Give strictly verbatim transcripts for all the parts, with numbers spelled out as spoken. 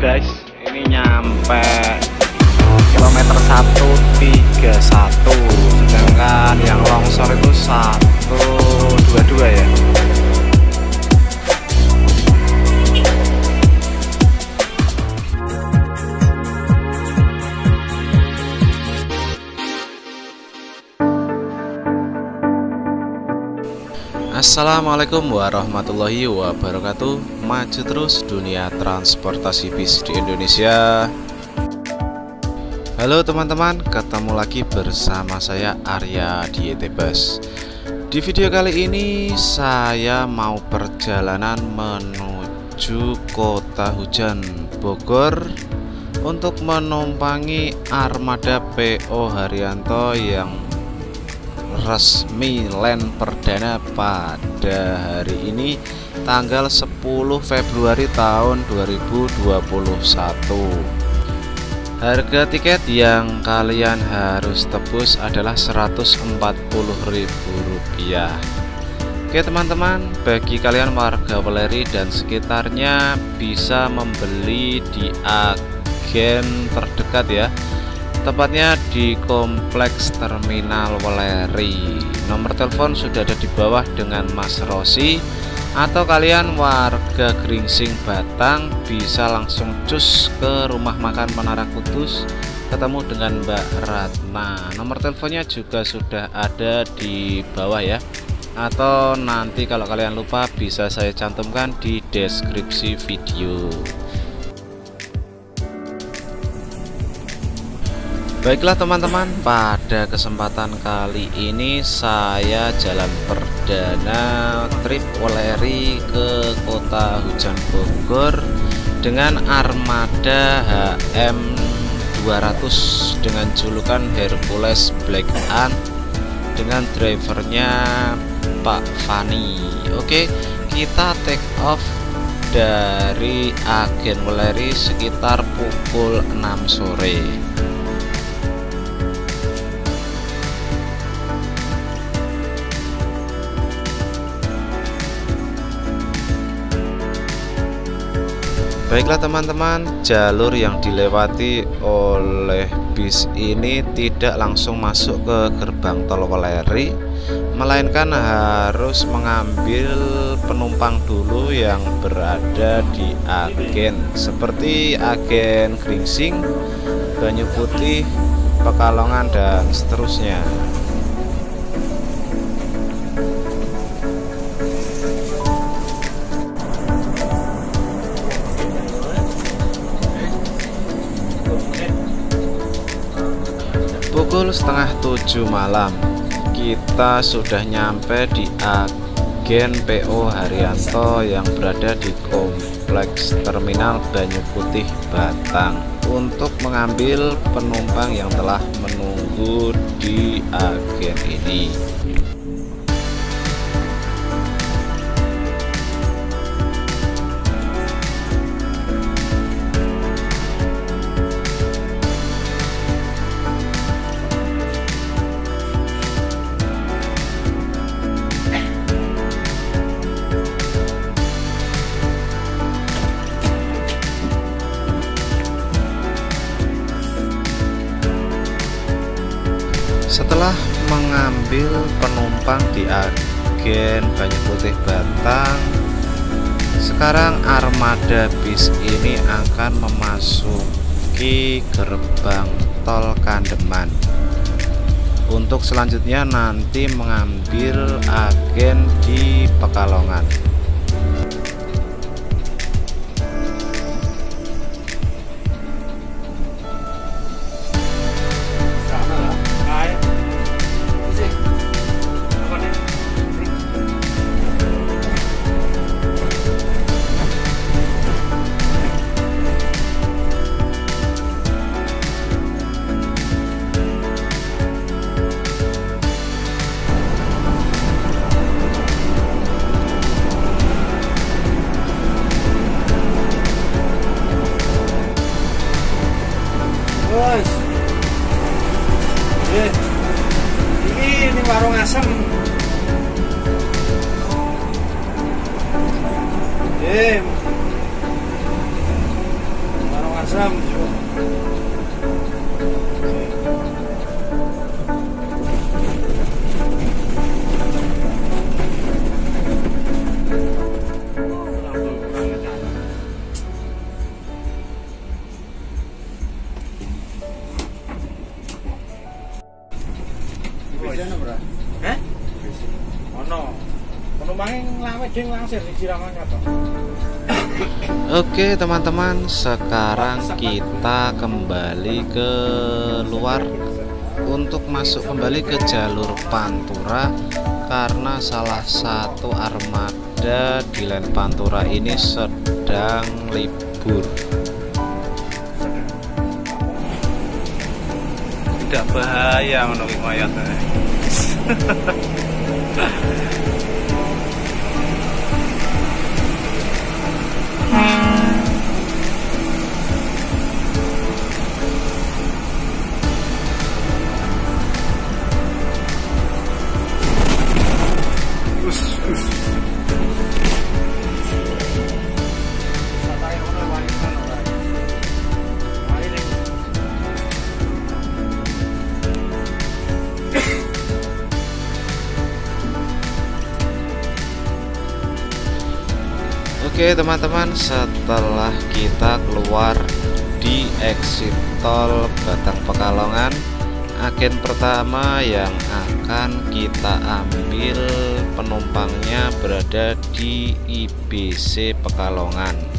guys, ini nyampe kilometer satu tiga satu, sedangkan yang longsor itu satu dua dua ya. Assalamualaikum warahmatullahi wabarakatuh. Maju terus dunia transportasi bis di Indonesia. Halo teman-teman, ketemu lagi bersama saya Arya di E T Bus. Di video kali ini saya mau perjalanan menuju Kota Hujan Bogor untuk menumpangi armada P O Haryanto yang resmi land perdana pada hari ini tanggal sepuluh Februari tahun dua ribu dua puluh satu. Harga tiket yang kalian harus tebus adalah seratus empat puluh ribu rupiah. Oke teman-teman, bagi kalian warga Weleri dan sekitarnya bisa membeli di agen terdekat ya, tepatnya di Kompleks Terminal Weleri. Nomor telepon sudah ada di bawah dengan Mas Rosi, atau kalian warga Gringsing Batang bisa langsung cus ke rumah makan Menara Kudus ketemu dengan Mbak Ratna. Nomor teleponnya juga sudah ada di bawah ya, atau nanti kalau kalian lupa bisa saya cantumkan di deskripsi video. Baiklah teman-teman, pada kesempatan kali ini saya jalan perdana trip Weleri ke Kota Hujan Bogor dengan armada H M dua ratus dengan julukan Hercules Black An dengan drivernya Pak Fani. Oke, kita take off dari agen Weleri sekitar pukul enam sore. Baiklah teman-teman, jalur yang dilewati oleh bis ini tidak langsung masuk ke gerbang tol Weleri, melainkan harus mengambil penumpang dulu yang berada di agen seperti agen Gringsing, Banyu Putih, Pekalongan dan seterusnya. Pukul setengah tujuh malam kita sudah nyampe di agen P O Haryanto yang berada di Kompleks Terminal Banyu Putih Batang untuk mengambil penumpang yang telah menunggu di agen ini. Setelah mengambil penumpang di agen Banyu Putih Batang, sekarang armada bis ini akan memasuki gerbang tol Kandeman untuk selanjutnya nanti mengambil agen di Pekalongan. Bos, eh, ini, ini warung asem. Eh, asam. Eh? Ono. Penumpangnya ngelawe ding langsir di Jiraman kata. Oke teman-teman, sekarang kita kembali ke luar untuk masuk kembali ke jalur Pantura karena salah satu armada di Line Pantura ini sedang libur. Tidak bahaya menurut mayat. Oke teman-teman, setelah kita keluar di exit tol Batang Pekalongan, agen pertama yang akan kita ambil penumpangnya berada di I B C Pekalongan.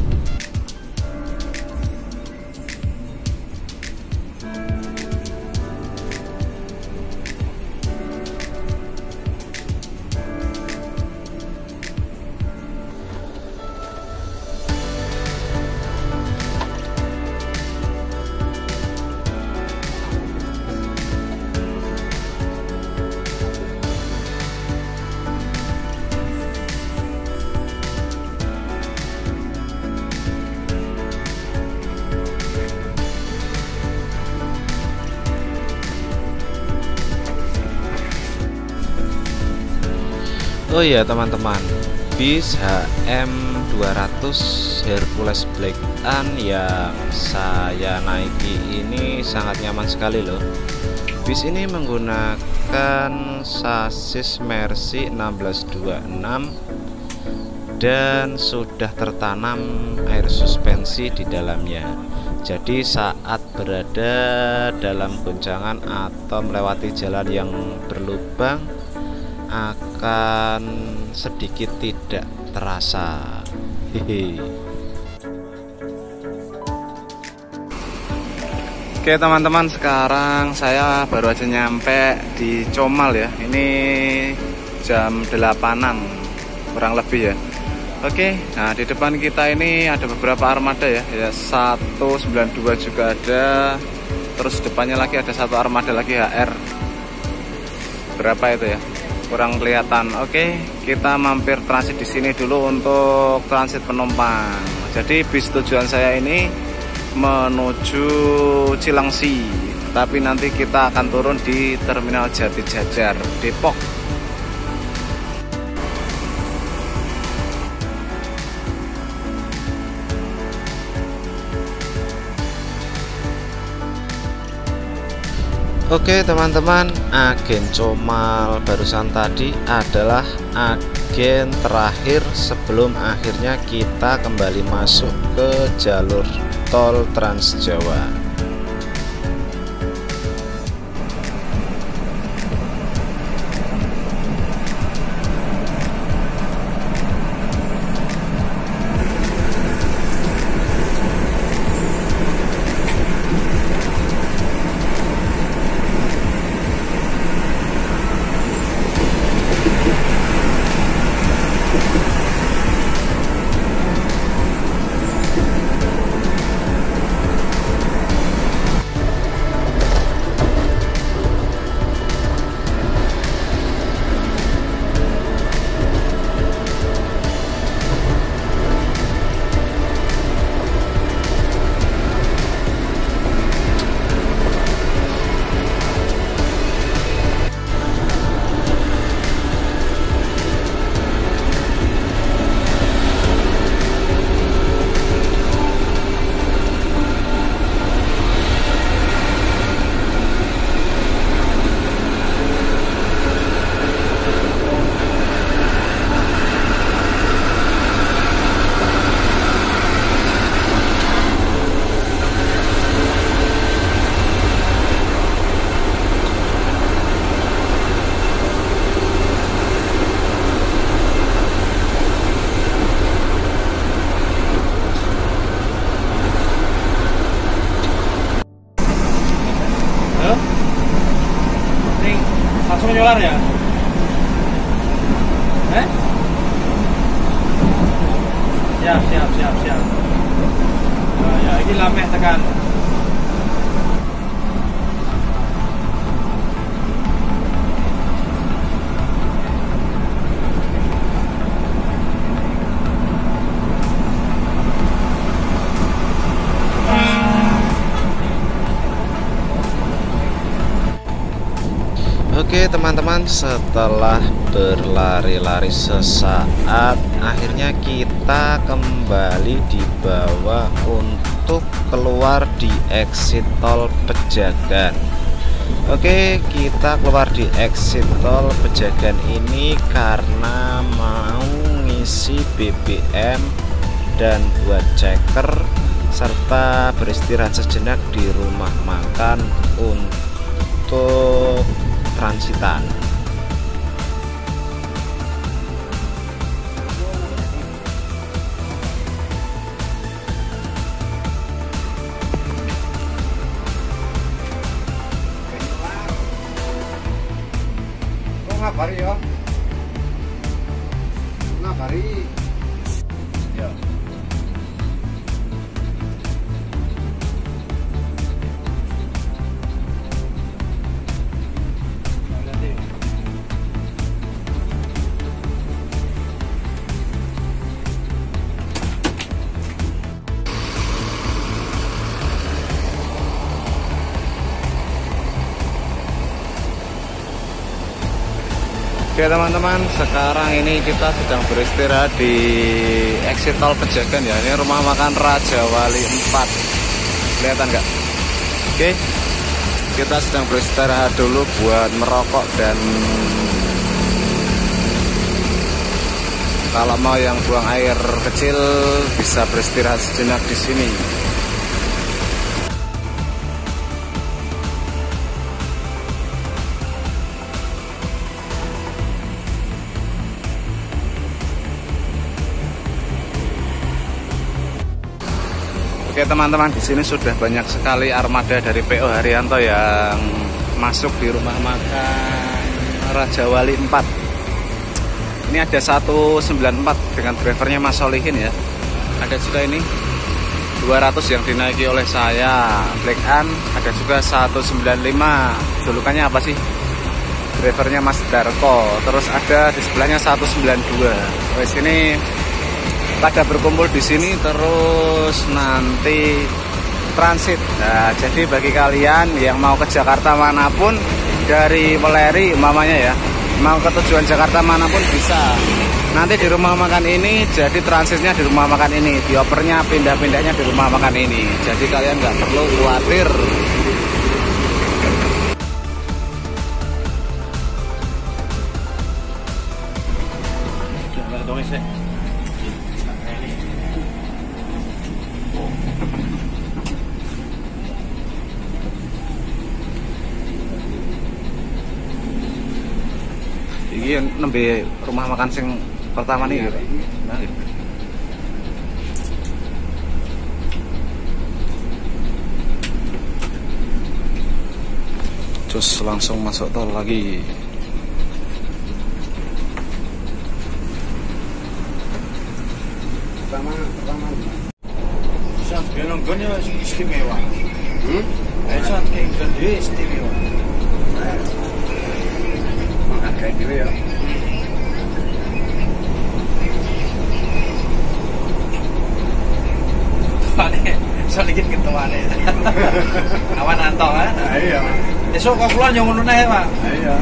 Oh iya teman-teman, bis H M dua ratus Hercules Black An yang saya naiki ini sangat nyaman sekali loh. Bis ini menggunakan sasis Mercy enam belas dua puluh enam dan sudah tertanam air suspensi di dalamnya. Jadi saat berada dalam goncangan atau melewati jalan yang berlubang akan sedikit tidak terasa. Hehe. Oke teman-teman, sekarang saya baru aja nyampe di Comal ya. Ini jam delapanan kurang lebih ya. Oke, nah di depan kita ini ada beberapa armada ya. Ya seratus sembilan puluh dua juga ada. Terus depannya lagi ada satu armada lagi H R. Berapa itu ya? Kurang kelihatan. Oke, kita mampir transit di sini dulu untuk transit penumpang. Jadi bis tujuan saya ini menuju Cilengsi, tapi nanti kita akan turun di Terminal Jati Jajar, Depok. Oke teman-teman, agen Comal barusan tadi adalah agen terakhir sebelum akhirnya kita kembali masuk ke jalur tol Trans Jawa. ya? Eh? Siap, siap, siap, siap. Nah, ya, ini lameh tekan. Oke teman-teman, setelah berlari-lari sesaat, akhirnya kita kembali dibawa untuk keluar di exit tol Pejagan. Oke, kita keluar di exit tol Pejagan ini karena mau ngisi B B M dan buat ceker, serta beristirahat sejenak di rumah makan untuk transitan. Kok ngabari ya? Ngabari. Ya. Oke teman-teman, sekarang ini kita sedang beristirahat di exit tol Pejagan ya. Ini rumah makan Raja Wali empat. Kelihatan nggak? Oke, kita sedang beristirahat dulu buat merokok, dan kalau mau yang buang air kecil bisa beristirahat sejenak di sini. Oke teman-teman, di sini sudah banyak sekali armada dari P O Haryanto yang masuk di rumah makan Raja Wali empat. Ini ada seratus sembilan puluh empat dengan drivernya Mas Solihin ya. Ada juga ini dua ratus yang dinaiki oleh saya, Black An. Ada juga seratus sembilan puluh lima, julukannya apa sih? Drivernya Mas Darko. Terus ada di sebelahnya seratus sembilan puluh dua. Wes ini pada berkumpul di sini, terus nanti transit. Nah, jadi bagi kalian yang mau ke Jakarta manapun dari Weleri umpamanya ya, mau ke tujuan Jakarta manapun bisa. Nanti di rumah makan ini jadi transitnya di rumah makan ini, diopernya pindah-pindahnya di rumah makan ini. Jadi kalian nggak perlu khawatir. Ini nembe rumah makan sing pertama nih gitu. Nah, gitu. Terus langsung masuk tol lagi. Pertama, pertama. Saat genong-genong ya istimewa. Hmm? Saat genong dia istimewa. Makan kayak gitu ya. Sedikit ketuane. Awan anto kan? Iya. Besok kok kula yo ngono nae, Pak. Iya.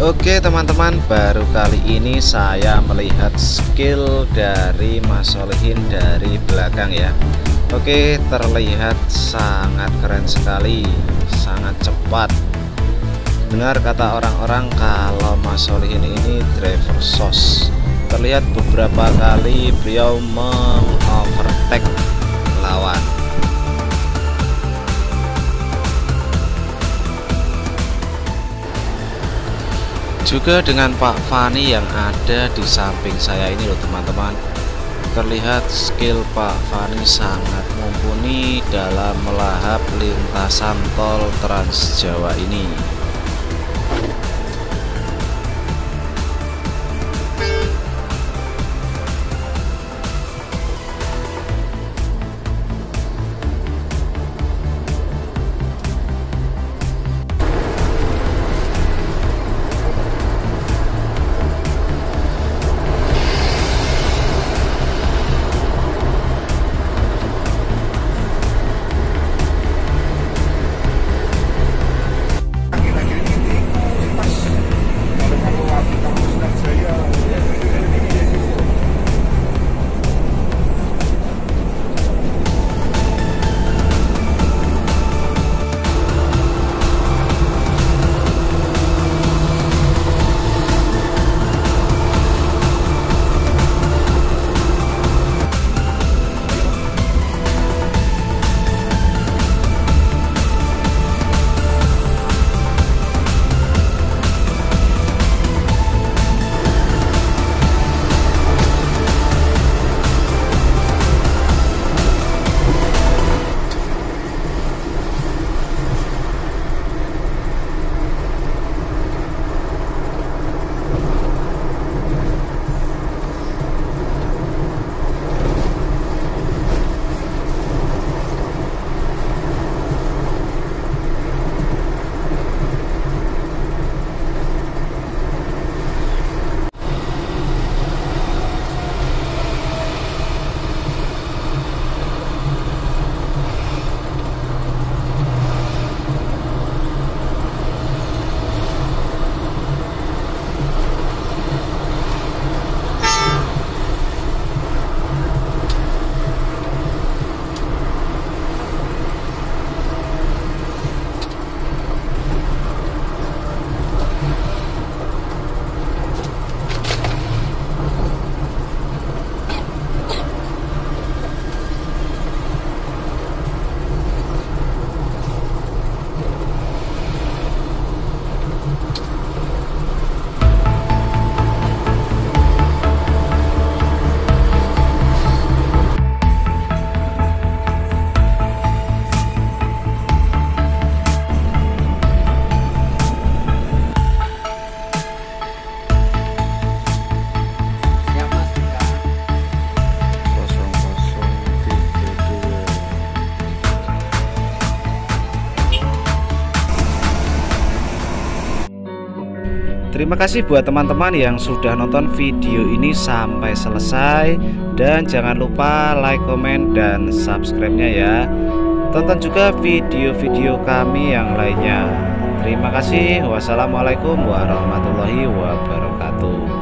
Oke teman-teman, baru kali ini saya melihat skill dari Mas Solihin dari belakang ya. Oke, terlihat sangat keren sekali, sangat cepat. Benar kata orang-orang kalau Mas Solihin ini driver sos. Terlihat beberapa kali beliau mengovertake lawan. Juga dengan Pak Fani yang ada di samping saya ini loh teman-teman. Terlihat skill Pak Fani sangat mumpuni dalam melahap lintasan tol Trans Jawa ini. Terima kasih buat teman-teman yang sudah nonton video ini sampai selesai. Dan jangan lupa like, komen, dan subscribe-nya ya. Tonton juga video-video kami yang lainnya. Terima kasih. Wassalamualaikum warahmatullahi wabarakatuh.